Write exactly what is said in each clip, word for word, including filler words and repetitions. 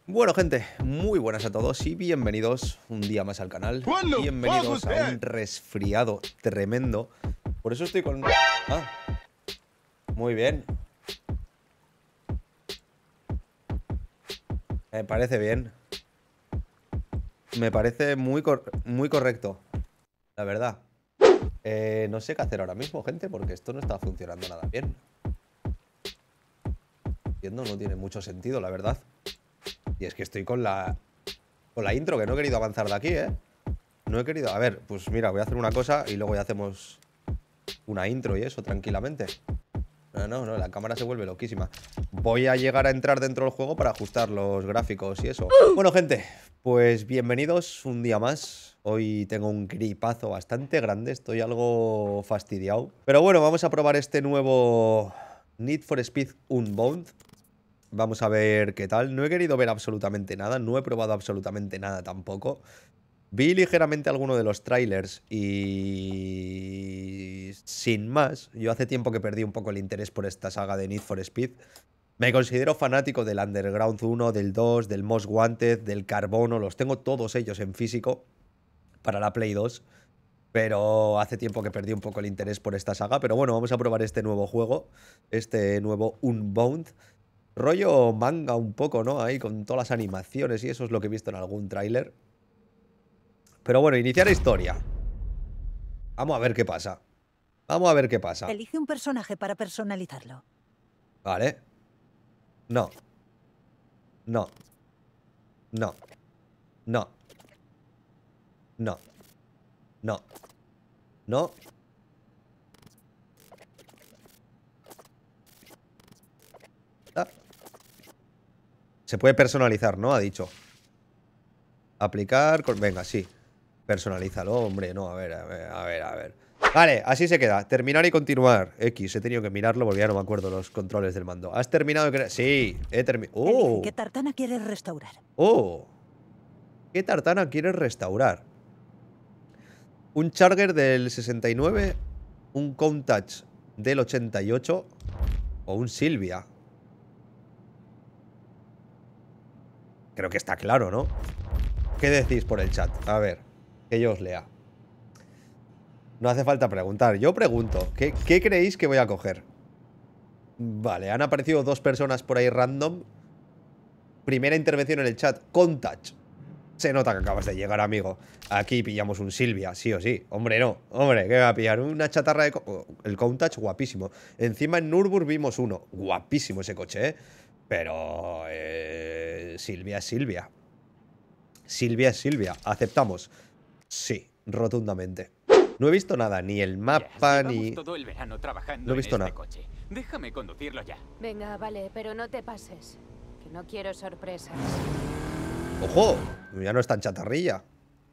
Bueno, gente, muy buenas a todos y bienvenidos un día más al canal. Bienvenidos a un resfriado tremendo. Por eso estoy con... Ah, muy bien. Me parece bien. Me parece muy, cor muy correcto, la verdad. Eh, no sé qué hacer ahora mismo, gente, porque esto no está funcionando nada bien. Entiendo, no tiene mucho sentido, la verdad. Y es que estoy con la... Con la intro, que no he querido avanzar de aquí, ¿eh? No he querido... A ver, pues mira, voy a hacer una cosa y luego ya hacemos una intro y eso, tranquilamente. No, no, no, la cámara se vuelve loquísima. Voy a llegar a entrar dentro del juego para ajustar los gráficos y eso. Bueno, gente, pues bienvenidos un día más. Hoy tengo un gripazo bastante grande, estoy algo fastidiado. Pero bueno, vamos a probar este nuevo Need for Speed Unbound. Vamos a ver qué tal. No he querido ver absolutamente nada, no he probado absolutamente nada tampoco. Vi ligeramente alguno de los trailers y... sin más, yo hace tiempo que perdí un poco el interés por esta saga de Need for Speed. Me considero fanático del Underground uno, del dos, del Most Wanted, del Carbono. Los tengo todos ellos en físico para la Play dos. Pero hace tiempo que perdí un poco el interés por esta saga. Pero bueno, vamos a probar este nuevo juego, este nuevo Unbound. Rollo manga un poco, ¿no? Ahí con todas las animaciones y eso es lo que he visto en algún tráiler. Pero bueno, iniciar historia. Vamos a ver qué pasa. Vamos a ver qué pasa. Elige un personaje para personalizarlo. Vale. No. No. No. No. No. No. No. Ah. Se puede personalizar, ¿no? Ha dicho. Aplicar con... Venga, sí. Personalízalo, hombre. No, a ver, a ver, a ver, a ver. Vale, así se queda. Terminar y continuar. X, he tenido que mirarlo porque ya no me acuerdo los controles del mando. ¿Has terminado de crear? Sí, he terminado. ¡Oh! ¿Qué tartana quieres restaurar? ¡Oh! ¿Qué tartana quieres restaurar? Un Charger del sesenta y nueve, un Countach del ochenta y ocho o un Silvia. Creo que está claro, ¿no? ¿Qué decís por el chat? A ver, que yo os lea. No hace falta preguntar. Yo pregunto. ¿Qué, qué creéis que voy a coger? Vale, han aparecido dos personas por ahí random. Primera intervención en el chat. Countach. Se nota que acabas de llegar, amigo. Aquí pillamos un Silvia, sí o sí. Hombre, no. Hombre, ¿qué va a pillar? Una chatarra de... Co el Countach, guapísimo. Encima en Nürburgring vimos uno. Guapísimo ese coche, ¿eh? Pero... Eh, Silvia es Silvia. Silvia es Silvia. ¿Aceptamos? Sí, rotundamente. No he visto nada, ni el mapa, ni... todo el verano trabajando no he visto en nada. este coche. Déjame conducirlo ya. Venga, vale, pero no te pases. Que no quiero sorpresas. ¡Ojo! Ya no es tan chatarrilla.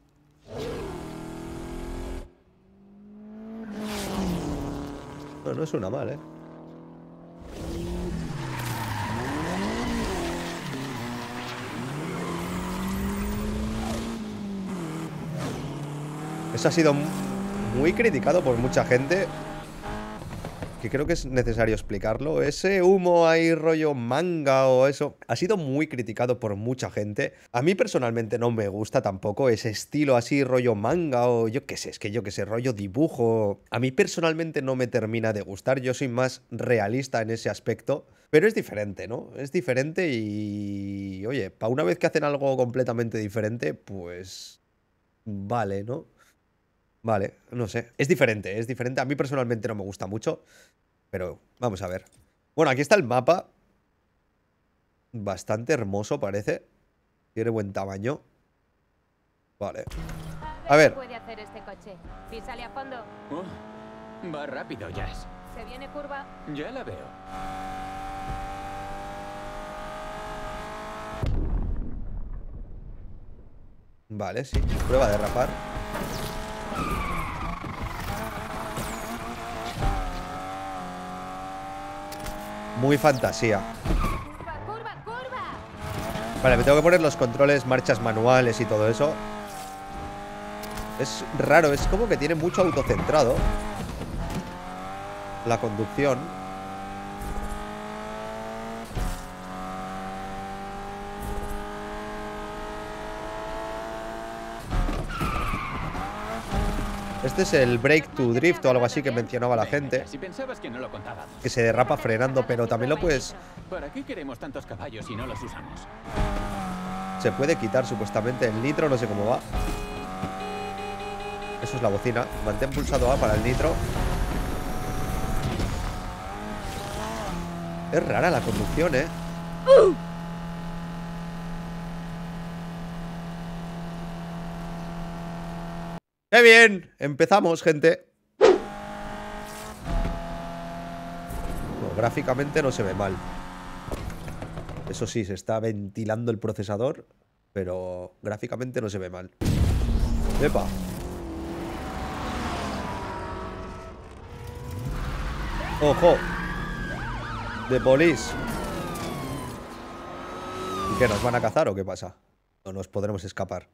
No, no suena mal, ¿eh? Eso ha sido muy criticado por mucha gente, que creo que es necesario explicarlo. Ese humo ahí rollo manga o eso ha sido muy criticado por mucha gente. A mí personalmente no me gusta tampoco ese estilo así rollo manga o yo qué sé, es que yo qué sé, rollo dibujo. A mí personalmente no me termina de gustar, yo soy más realista en ese aspecto. Pero es diferente, ¿no? Es diferente y... Oye, para una vez que hacen algo completamente diferente, pues... Vale, ¿no? Vale, no sé. Es diferente, es diferente. A mí personalmente no me gusta mucho. Pero vamos a ver. Bueno, aquí está el mapa. Bastante hermoso parece. Tiene buen tamaño. Vale. A ver. ¿Qué puede hacer este coche? Písale a fondo. Oh, va rápido, Jazz. ¿Se viene curva? Ya la veo. Vale, sí. Prueba a derrapar. Muy fantasía. ¡Curva, curva, curva! Vale, me tengo que poner los controles, marchas manuales y todo eso. Es raro, es como que tiene mucho autocentrado la conducción. Este es el Break to Drift o algo así que mencionaba la gente. Si pensabas que no lo contábamos. Que se derrapa frenando, pero también lo puedes... ¿Para qué queremos tantos caballos si no los usamos? Se puede quitar supuestamente el nitro, no sé cómo va. Eso es la bocina. Mantén pulsado A para el nitro. Es rara la conducción, ¿eh? ¡Qué bien! Empezamos, gente. Bueno, gráficamente no se ve mal. Eso sí, se está ventilando el procesador, pero gráficamente no se ve mal. ¡Epa! ¡Ojo! De polis. ¿Y qué? ¿Nos van a cazar o qué pasa? No nos podremos escapar.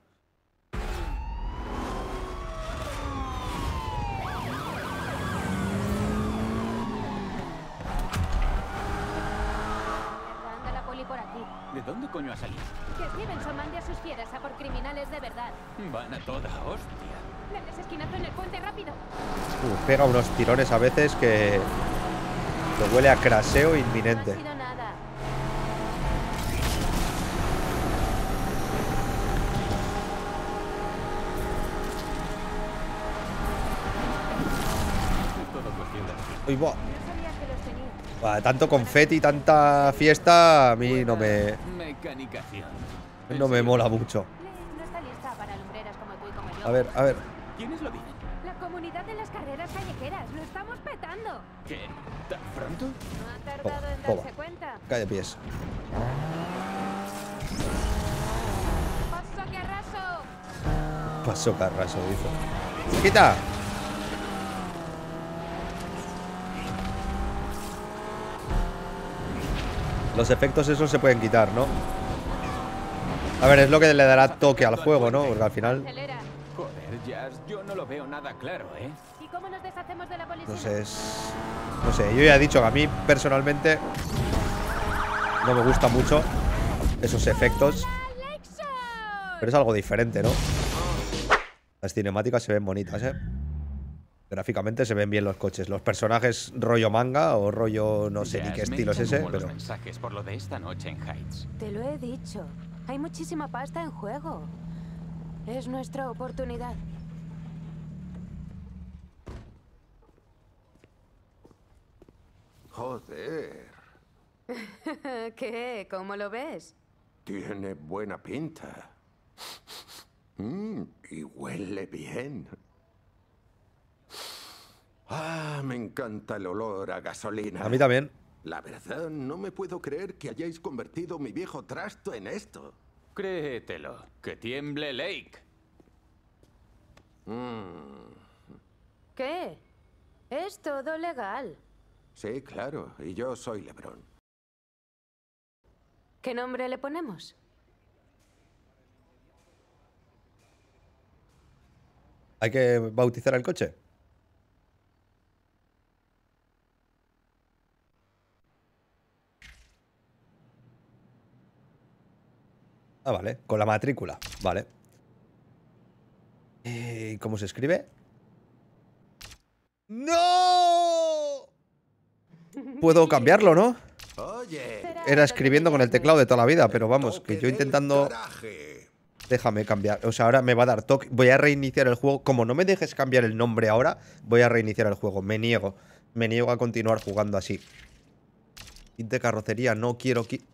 Anda la poli por aquí. ¿De dónde coño ha salido? Que Stevenson mande a sus fieras a por criminales de verdad. Van a toda hostia. Denles esquinazo en el puente rápido. Uh, pega unos tirones a veces que... que huele a craseo inminente. No ha sido nada. Todo cuestión de tiempo. Uy, buah. No sabía que los tenía. Buah, tanto confeti, tanta fiesta, a mí no me... Mecanicación. no me mola mucho. Blake no está lista para lumbreras como tú y como yo. A ver, a ver. ¿Quiénes lo dicen? La comunidad de las carreras callejeras. Lo estamos petando. ¿Qué? ¿Tan pronto? No ha tardado en Toma, darse cuenta. Calle pies. ¡Paso que arraso! Pasó carraso, dice. ¡Quita! Los efectos esos se pueden quitar, ¿no? A ver, es lo que le dará toque al juego, ¿no? Porque al final... Acelera. Joder, Jazz, yo no lo veo nada claro, ¿eh? ¿Y cómo nos deshacemos de la policía? No sé, es... No sé, yo ya he dicho que a mí personalmente no me gustan mucho esos efectos. Pero es algo diferente, ¿no? Las cinemáticas se ven bonitas, ¿eh? Gráficamente se ven bien los coches. Los personajes rollo manga o rollo no sé ni qué Jazz, me estilo es echan ese, humo los pero... mensajes por lo de esta noche en Heights. Te lo he dicho. Hay muchísima pasta en juego. Es nuestra oportunidad. Joder, ¿Qué? ¿Cómo lo ves? tiene buena pinta. Mm, y huele bien. Ah, me encanta el olor a gasolina. A mí también. La verdad, no me puedo creer que hayáis convertido mi viejo trasto en esto. Créetelo, que tiemble Lake. ¿Qué? Es todo legal. Sí, claro, y yo soy LeBron. ¿Qué nombre le ponemos? ¿Hay que bautizar el coche? Ah, vale, con la matrícula, vale. Eh, ¿Cómo se escribe? ¡No! Puedo cambiarlo, ¿no? Oye, Era escribiendo con el teclado de toda la vida, pero vamos, que toque yo del intentando... garaje. Déjame cambiar, o sea, ahora me va a dar toque. Voy a reiniciar el juego. Como no me dejes cambiar el nombre ahora, voy a reiniciar el juego. Me niego, me niego a continuar jugando así. Kit de carrocería, no quiero kit...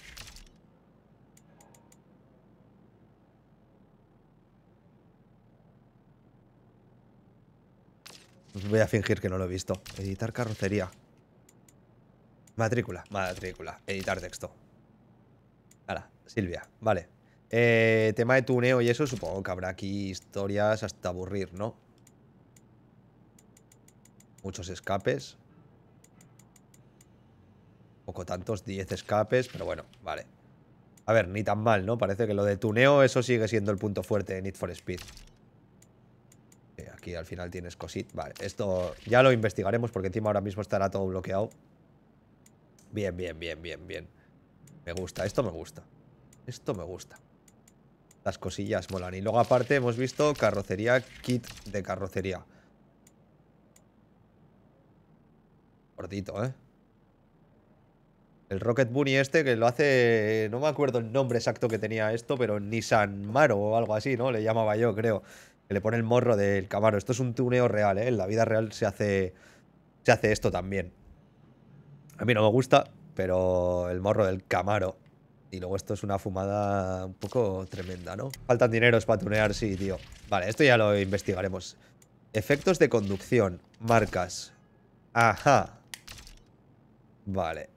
Voy a fingir que no lo he visto. Editar carrocería. Matrícula, matrícula. Editar texto. Hala, Silvia, vale. Eh, tema de tuneo y eso, supongo que habrá aquí historias hasta aburrir, ¿no? Muchos escapes. Poco tantos, diez escapes, pero bueno, vale. A ver, ni tan mal, ¿no? Parece que lo de tuneo, eso sigue siendo el punto fuerte de Need for Speed. Eh, aquí al final tienes cosit. Vale, esto ya lo investigaremos porque encima ahora mismo estará todo bloqueado. Bien, bien, bien, bien, bien. Me gusta, esto me gusta. Esto me gusta. Las cosillas molan. Y luego aparte hemos visto carrocería, kit de carrocería. Cortito, ¿eh? El Rocket Bunny este que lo hace... No me acuerdo el nombre exacto que tenía esto, pero Nissan Maro o algo así, ¿no? Le llamaba yo, creo. Que le pone el morro del Camaro. Esto es un tuneo real, ¿eh? En la vida real se hace... Se hace esto también. A mí no me gusta, pero el morro del Camaro. Y luego esto es una fumada un poco tremenda, ¿no? Faltan dineros para tunear, sí, tío. Vale, esto ya lo investigaremos. Efectos de conducción. Marcas. Ajá. Vale.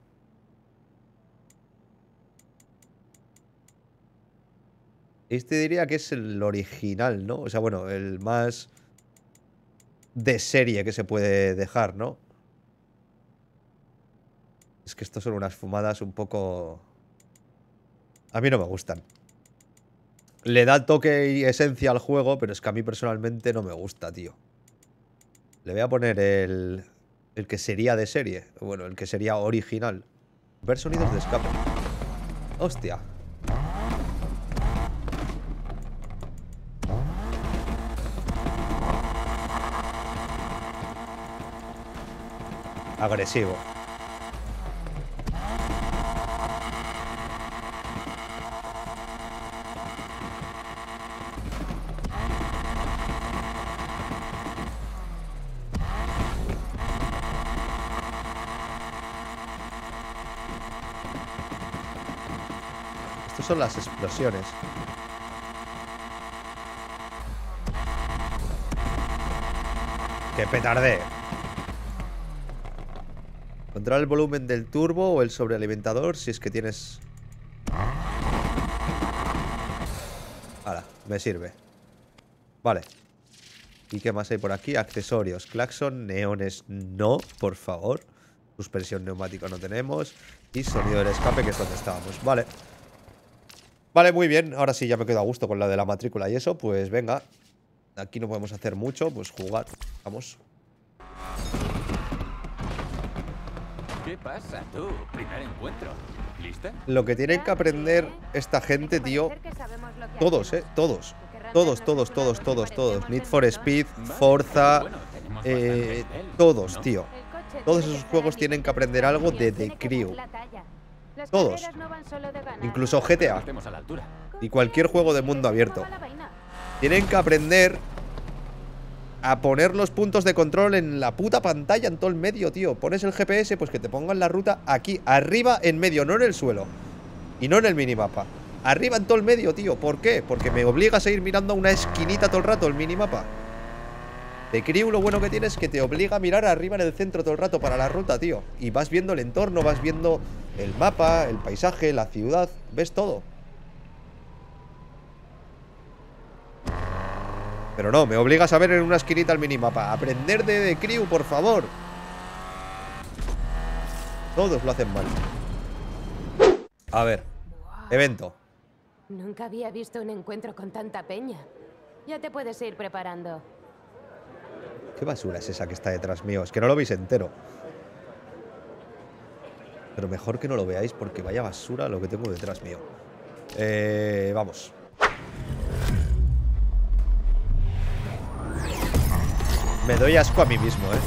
Este diría que es el original, ¿no? O sea, bueno, el más de serie que se puede dejar, ¿no? Es que estos son unas fumadas un poco... A mí no me gustan. Le da toque y esencia al juego, pero es que a mí personalmente no me gusta, tío. Le voy a poner el... El que sería de serie. Bueno, el que sería original. Ver sonidos de escape. Hostia. Agresivo. Estas son las explosiones. ¡Qué petarde! Controla el volumen del turbo o el sobrealimentador si es que tienes... Ahora, me sirve. Vale. ¿Y qué más hay por aquí? Accesorios. Claxon, neones, no, por favor. Suspensión neumática no tenemos. Y sonido del escape, que es donde estábamos. Vale. Vale, muy bien. Ahora sí ya me quedo a gusto con la de la matrícula y eso. Pues venga. Aquí no podemos hacer mucho. Pues jugar. Vamos. ¿Qué pasa tú? Primer encuentro. ¿Lista? Lo que tienen que aprender esta gente, tío. Todos, eh. Todos. Todos, todos, todos, todos, todos. Need for Speed, Forza. Eh, todos, tío. Todos esos juegos tienen que aprender algo de The Crew. Todos. Incluso G T A. Y cualquier juego de mundo abierto. Tienen que aprender a poner los puntos de control en la puta pantalla, en todo el medio, tío. Pones el G P S, pues que te pongan la ruta aquí, arriba, en medio, no en el suelo. Y no en el minimapa. Arriba en todo el medio, tío. ¿Por qué? Porque me obligas a ir mirando a una esquinita todo el rato el minimapa. The Crew lo bueno que tiene es que te obliga a mirar arriba en el centro todo el rato para la ruta, tío. Y vas viendo el entorno, vas viendo el mapa, el paisaje, la ciudad. Ves todo. Pero no, me obligas a ver en una esquinita el minimapa. Aprender de The Crew, por favor. Todos lo hacen mal. A ver. Evento. Nunca había visto un encuentro con tanta peña. Ya te puedes ir preparando. ¿Qué basura es esa que está detrás mío? Es que no lo veis entero. Pero mejor que no lo veáis porque vaya basura lo que tengo detrás mío. Eh, vamos. Me doy asco a mí mismo, ¿eh?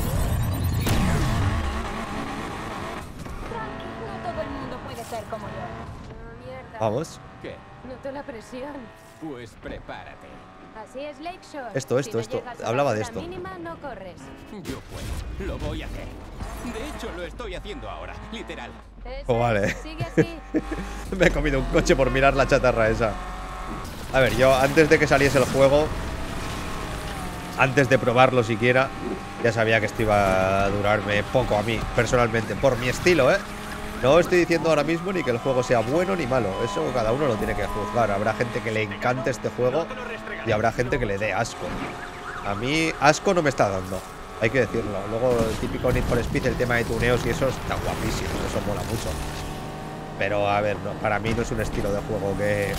No todo el mundo puede ser como yo. Oh, mierda. Vamos. ¿Qué? Noto la presión. Pues prepárate. Así es Lakeshore. Esto, esto, Si no esto. llegas a la Hablaba de altura esto. mínima, no corres. Yo puedo. Lo voy a hacer. De hecho, lo estoy haciendo ahora. Literal. Eso Oh, vale. es, sigue así. Me he comido un coche por mirar la chatarra esa. A ver, yo antes de que saliese el juego, antes de probarlo siquiera, ya sabía que esto iba a durarme poco a mí, personalmente, por mi estilo, ¿eh? No estoy diciendo ahora mismo ni que el juego sea bueno ni malo. Eso cada uno lo tiene que juzgar. Habrá gente que le encante este juego y habrá gente que le dé asco. A mí asco no me está dando, hay que decirlo. Luego el típico Need for Speed, el tema de tuneos y eso está guapísimo, eso mola mucho. Pero a ver, no, para mí no es un estilo de juego que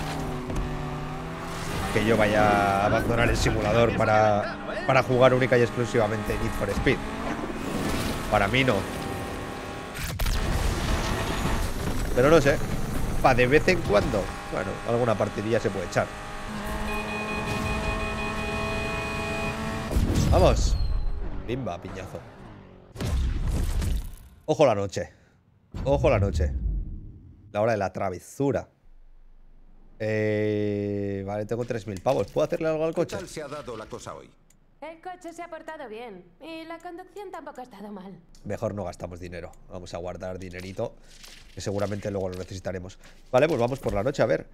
que yo vaya a abandonar el simulador para, para jugar única y exclusivamente Need for Speed. Para mí no. Pero no sé, pa' de vez en cuando Bueno, alguna partidilla se puede echar. Vamos. Pimba, piñazo. Ojo la noche. Ojo la noche. La hora de la travesura. Eh, vale, tengo tres mil pavos. ¿Puedo hacerle algo al coche? ¿Qué tal se ha dado la cosa hoy? El coche se ha portado bien y la conducción tampoco ha estado mal. Mejor no gastamos dinero. Vamos a guardar dinerito, que seguramente luego lo necesitaremos. Vale, pues vamos por la noche a ver.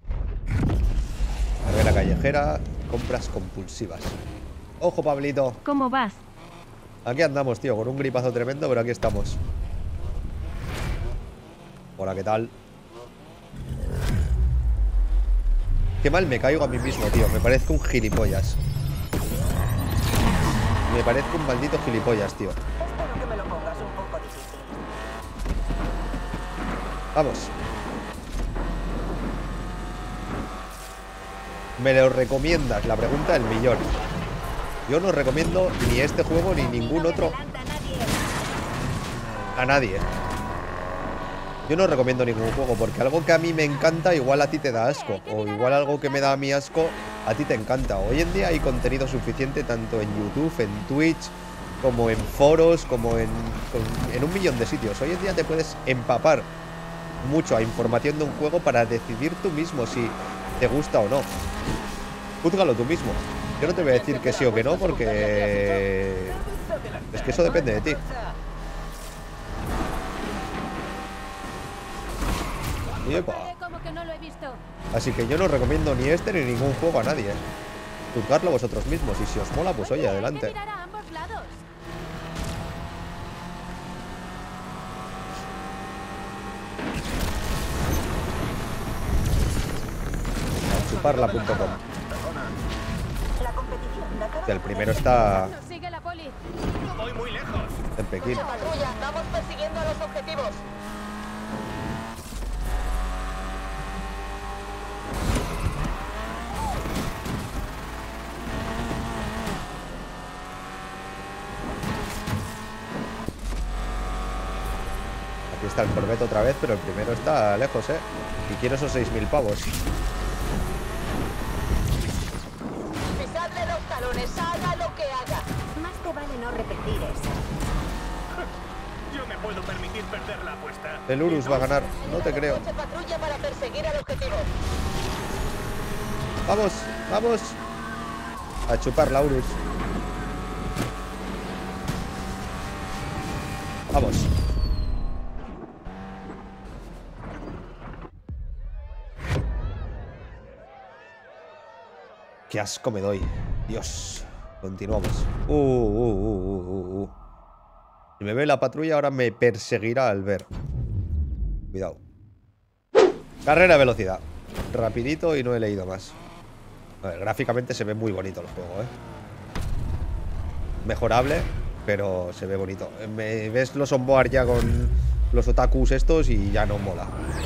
Carrera callejera, compras compulsivas. Ojo, Pablito. ¿Cómo vas? Aquí andamos, tío, con un gripazo tremendo, pero aquí estamos. Hola, ¿qué tal? Qué mal me caigo a mí mismo, tío. Me parezco un gilipollas. Me parezco un maldito gilipollas, tío. Espero que me lo pongas un poco difícil. Vamos. ¿Me lo recomiendas? La pregunta del millón. Yo no recomiendo ni este juego ni ningún otro a nadie. Yo no recomiendo ningún juego porque algo que a mí me encanta igual a ti te da asco. O igual algo que me da a mí asco a ti te encanta. Hoy en día hay contenido suficiente tanto en YouTube, en Twitch, como en foros, como en, en un millón de sitios. Hoy en día te puedes empapar mucho a información de un juego para decidir tú mismo si te gusta o no. Júzgalo tú mismo. Yo no te voy a decir que sí o que no porque es que eso depende de ti. Yepa. Como que no lo he visto. Así que yo no recomiendo ni este ni ningún juego a nadie. Juzgarlo vosotros mismos y si os mola, pues oye, adelante. Hay que mirar a ambos lados. Chuparla punto com. La competición la acaba Que el primero está Nos sigue la poli. Voy muy lejos. en Pekín. patrulla, vamos persiguiendo a los objetivos. Aquí está el Corvette otra vez, pero el primero está lejos, ¿eh? Y quiero esos seis mil pavos. Pisadle los talones, haga lo que haga. Más te vale no repetir eso. Yo me puedo permitir perder la apuesta. El Urus va a ganar, no te creo. Coche patrulla para perseguir al objetivo. Vamos, vamos. A chupar la Urus. Vamos. Qué asco me doy. Dios. Continuamos. Uh, uh, uh, uh, uh, uh. Si me ve la patrulla, ahora me perseguirá al ver. Cuidado. Carrera de velocidad. Rapidito y no he leído más. A ver, gráficamente se ve muy bonito el juego, ¿eh? Mejorable, pero se ve bonito. Me ves los onboard ya con los otakus estos y ya no mola.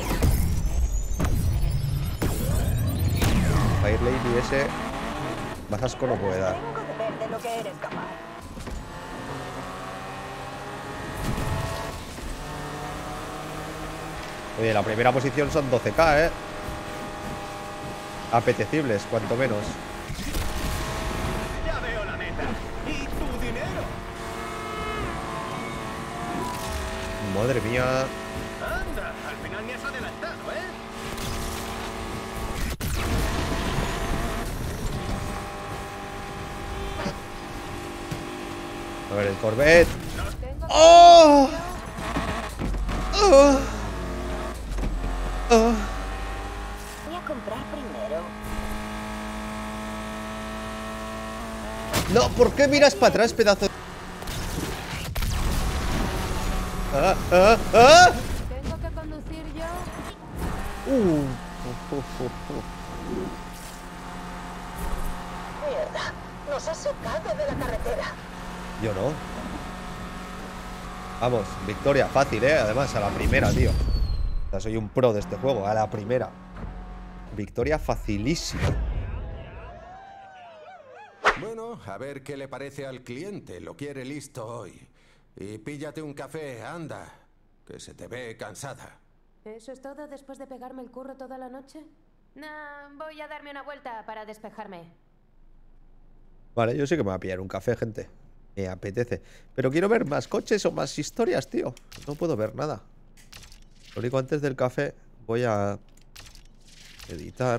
Fire Lady ese más asco no puede dar. Tengo de ver de lo que eres capaz. Oye, la primera posición son doce K, ¿eh? Apetecibles, cuanto menos. Ya veo la meta. ¿Y tu dinero? Madre mía. Anda, al final me has adelantado, ¿eh? A ver, el Corvette. Tengo ¡Oh! ¡Oh! ¡Oh! Voy a comprar primero. No, ¿por qué miras para atrás, pedazo de... ¡Ah! ¡Ah! ¡Ah! Tengo que conducir yo. Uh. Uh, uh, uh, uh. Mierda, nos has sacado de la carretera. Yo no. Vamos, victoria fácil, ¿eh? Además, a la primera, tío. O sea, soy un pro de este juego, a la primera. Victoria facilísima. Bueno, a ver qué le parece al cliente. Lo quiere listo hoy. Y píllate un café, anda, que se te ve cansada. ¿Eso es todo después de pegarme el curro toda la noche? Nah, voy a darme una vuelta para despejarme. Vale, yo sí que me voy a pillar un café, gente. Me apetece. Pero quiero ver más coches o más historias, tío. No puedo ver nada. Lo único, antes del café voy a editar.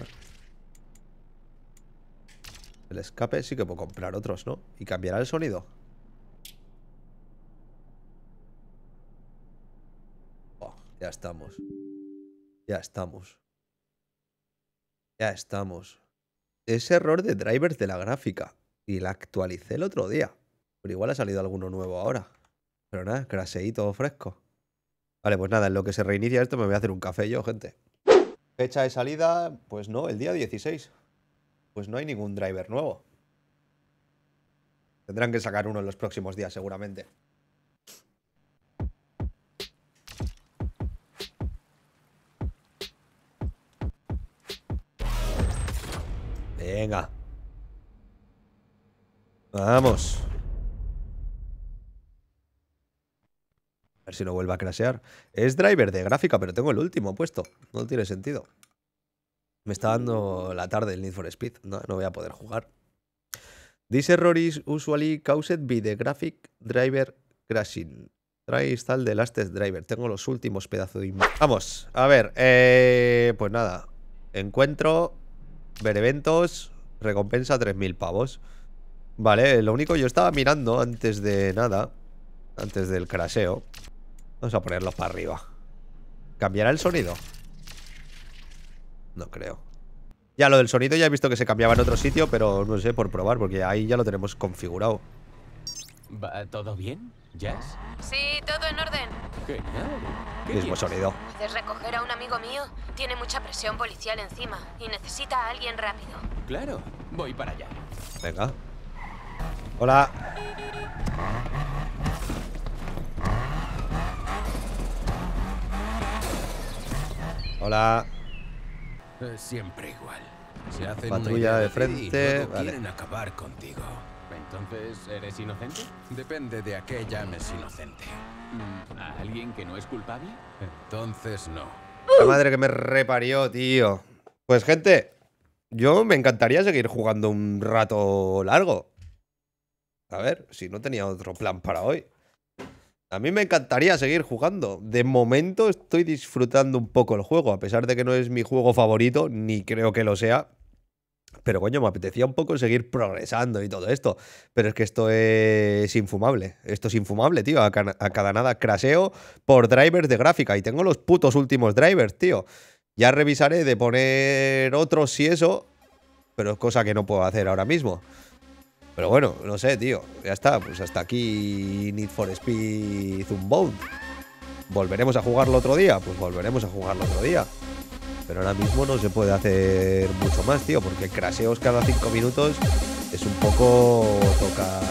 El escape sí que puedo comprar otros, ¿no? Y cambiará el sonido. Oh, ya estamos. Ya estamos. Ya estamos. Es error de drivers de la gráfica. Y la actualicé el otro día. Pero igual ha salido alguno nuevo ahora. Pero nada, craseíto fresco. Vale, pues nada, en lo que se reinicia esto me voy a hacer un café yo, gente. Fecha de salida, pues no, el día dieciséis. Pues no hay ningún driver nuevo. Tendrán que sacar uno en los próximos días, seguramente. Venga. Vamos. A ver si no vuelve a crashear. Es driver de gráfica, pero tengo el último puesto. No tiene sentido. Me está dando la tarde el Need for Speed. No, no voy a poder jugar. This error is usually caused by the graphic driver crashing. Try install the latest driver. Tengo los últimos pedazos de... Vamos, a ver. Eh, pues nada. Encuentro. Ver eventos. Recompensa tres mil pavos. Vale, lo único, yo estaba mirando antes de nada. Antes del crasheo. Vamos a ponerlo para arriba. ¿Cambiará el sonido? No creo. Ya lo del sonido ya he visto que se cambiaba en otro sitio, pero no sé, por probar, porque ahí ya lo tenemos configurado. ¿Va todo bien, Jazz? Sí, todo en orden. Genial. ¿Qué Mismo quieres? sonido. ¿Puedes recoger a un amigo mío? Tiene mucha presión policial encima y necesita a alguien rápido. Claro, voy para allá. Venga. Hola. Hola. Es siempre igual. Se hacen una Patrulla idea de ti frente, y luego vale. quieren acabar contigo. Entonces, ¿eres inocente? Depende de a qué llames inocente. Mm, ¿A alguien que no es culpable? Entonces no. La madre que me reparió, tío. Pues, gente, yo me encantaría seguir jugando un rato largo. A ver, si no tenía otro plan para hoy. A mí me encantaría seguir jugando. De momento estoy disfrutando un poco el juego, a pesar de que no es mi juego favorito, ni creo que lo sea. Pero coño, me apetecía un poco seguir progresando y todo esto. Pero es que esto es infumable. Esto es infumable, tío. A, ca a cada nada crasheo por drivers de gráfica. Y tengo los putos últimos drivers, tío. Ya revisaré de poner otros y eso. Pero es cosa que no puedo hacer ahora mismo. Pero bueno, no sé, tío. Ya está, pues hasta aquí Need for Speed Unbound. ¿Volveremos a jugarlo otro día? Pues volveremos a jugarlo otro día. Pero ahora mismo no se puede hacer mucho más, tío, porque crasheos cada cinco minutos es un poco... toca